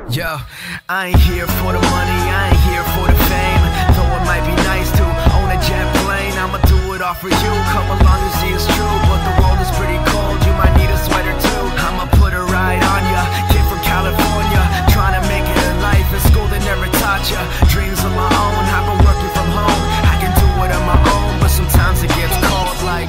Yo, I ain't here for the money, I ain't here for the fame. Though it might be nice to own a jet plane, I'ma do it all for you. Come along and see it's true, but the world is pretty cold. You might need a sweater too. I'ma put a ride on ya. Kid from California, trying to make it in life. In school they never taught ya. Dreams of my own, I've been working from home. I can do it on my own, but sometimes it gets cold like.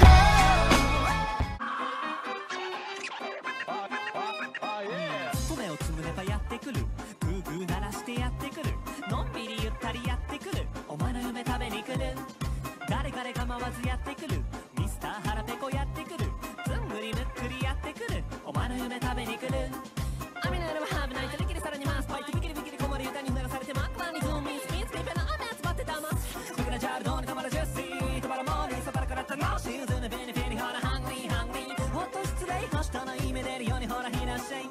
米を積むネタやってくるグーグー鳴らしてやってくるのんびりゆったりやってくるお前の夢食べに来る誰彼構わずやってくるミスター腹ペコやってくるずんぐりむっくりやってくるお前の夢食べに来る雨の夜はハーブナイトできるさらにマスパイティビキリビキリこもり歌に流されて真っ暗にズームインスピンスピンペナ雨集まってたます僕らジャールドーにたまるジューシーとばらもにそばらから楽しいズヌベニフェニほらハングリーハングリーほっと失礼はしたない目出るようにほらひらっしゃい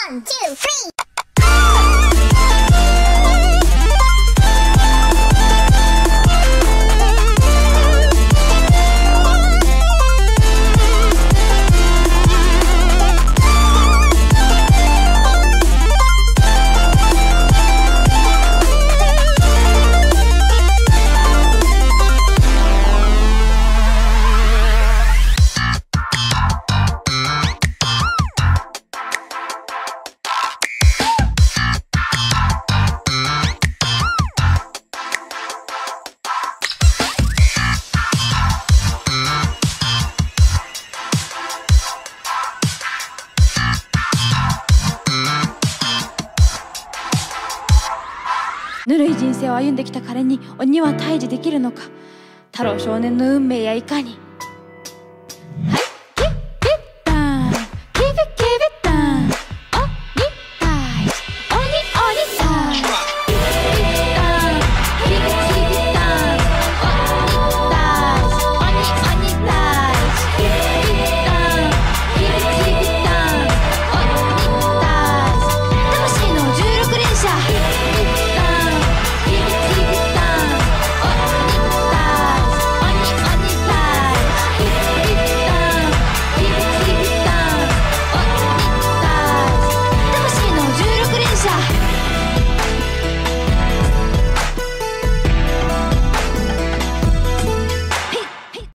1, 2, 3 ぬるい人生を歩んできた彼に鬼は退治できるのか。太郎少年の運命やいかに。